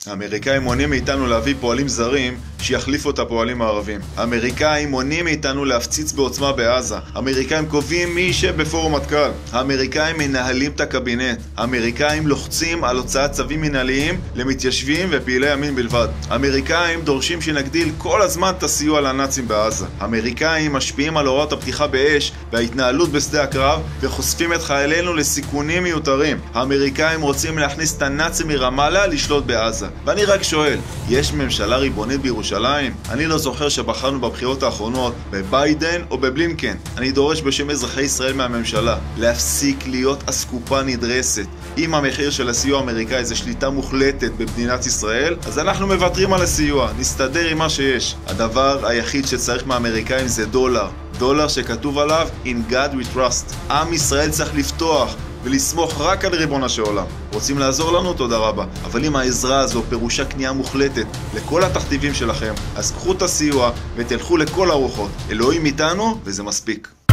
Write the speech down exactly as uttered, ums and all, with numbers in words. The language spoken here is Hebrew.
האמריקאים מונעים מאיתנו להביא פועלים זרים שיחליפו את הפועלים הערבים. האמריקאים מונעים מאיתנו להפציץ בעוצמה בעזה. האמריקאים קובעים מי יישב בפורום מטכ"ל. האמריקאים מנהלים את הקבינט. האמריקאים לוחצים על הוצאת צווים מנהליים למתיישבים ופעילי ימין בלבד. האמריקאים דורשים שנגדיל כל הזמן את הסיוע לנאצים בעזה. האמריקאים משפיעים על הוראות הפתיחה באש וההתנהלות בשדה הקרב וחושפים את חיילינו לסיכונים מיותרים. האמריקאים רוצים להכניס את הנאצים מרמאללה לשלוט בעזה. ואני רק שואל, יש ממשלה ריבונית בירושלים? אני לא זוכר שבחרנו בבחירות האחרונות בביידן או בבלינקן. אני דורש בשם אזרחי ישראל מהממשלה להפסיק להיות אסקופה נדרסת. אם המחיר של הסיוע האמריקאי זה שליטה מוחלטת במדינת ישראל, אז אנחנו מוותרים על הסיוע, נסתדר עם מה שיש. הדבר היחיד שצריך מהאמריקאים זה דולר. דולר שכתוב עליו In God we trust. עם ישראל צריך לפתוח ולסמוך רק על ריבונו של עולם. רוצים לעזור לנו? תודה רבה. אבל אם העזרה הזו פירושה כניעה מוחלטת לכל התכתיבים שלכם, אז קחו את הסיוע ותלכו לכל הרוחות. אלוהים איתנו וזה מספיק.